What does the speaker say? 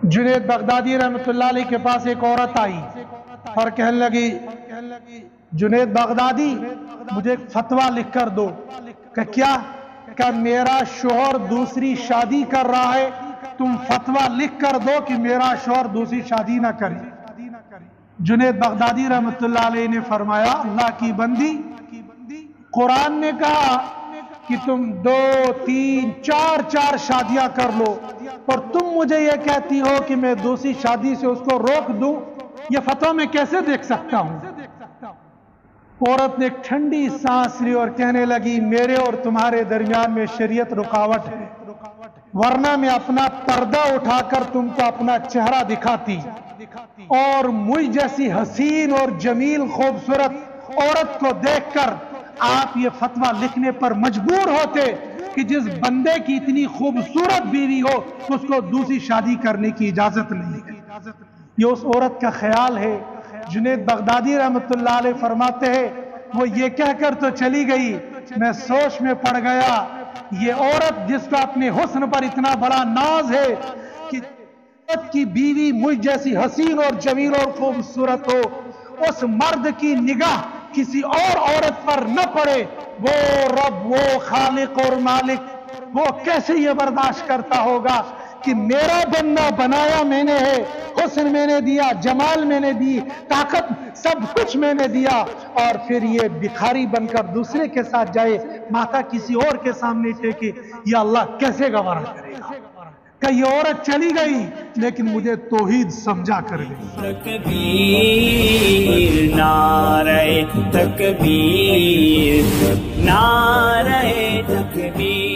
Junaid Baghdadi रहमतुल्लाह अलैह के पास एक औरत आई और कहने लगी, जुनैद बगदादी मुझे एक फतवा लिख कर दो। क्या मेरा शोहर दूसरी शादी कर रहा है, तुम फतवा लिख कर दो कि मेरा शोहर दूसरी शादी ना करे। जुनैद बगदादी रहमतुल्लाह अलैह ने फरमाया, अल्लाह की बंदी, कुरान ने कहा कि तुम 2, 3, 4 शादियां कर लो, और तुम मुझे ये कहती हो कि मैं दूसरी शादी से उसको रोक दूं, ये फतवा मैं कैसे देख सकता हूं। औरत ने एक ठंडी सांस ली और कहने लगी, मेरे और तुम्हारे दरमियान में शरीयत रुकावट है, वरना मैं अपना पर्दा उठाकर तुमको अपना चेहरा दिखाती और मुझ जैसी हसीन और जमील खूबसूरत औरत को देखकर आप ये फतवा लिखने पर मजबूर होते कि जिस बंदे की इतनी खूबसूरत बीवी हो उसको दूसरी शादी करने की इजाजत नहीं है। ये उस औरत का ख्याल है। जुनैद बगदादी रहमतुल्लाह अलैह फरमाते हैं, वो ये कहकर तो चली गई, मैं सोच में पड़ गया, ये औरत जिसका अपने हुस्न पर इतना बड़ा नाज है कि की बीवी मुझ जैसी हसीन और जमील और खूबसूरत हो, उस मर्द की निगाह किसी और औरत पर न पड़े, वो रब, वो खालिक और मालिक, वो कैसे ये बर्दाश्त करता होगा कि मेरा बंदा बनाया मैंने है, हुस्न मैंने दिया, जमाल मैंने दी, ताकत सब कुछ मैंने दिया, और फिर ये भिखारी बनकर दूसरे के साथ जाए, माथा किसी और के सामने टेके, या अल्लाह कैसे गवारा करेगा। कि ये औरत चली गई लेकिन मुझे तौहीद समझा कर गई। तकबीर नारे तकबीर, नारे तकबीर।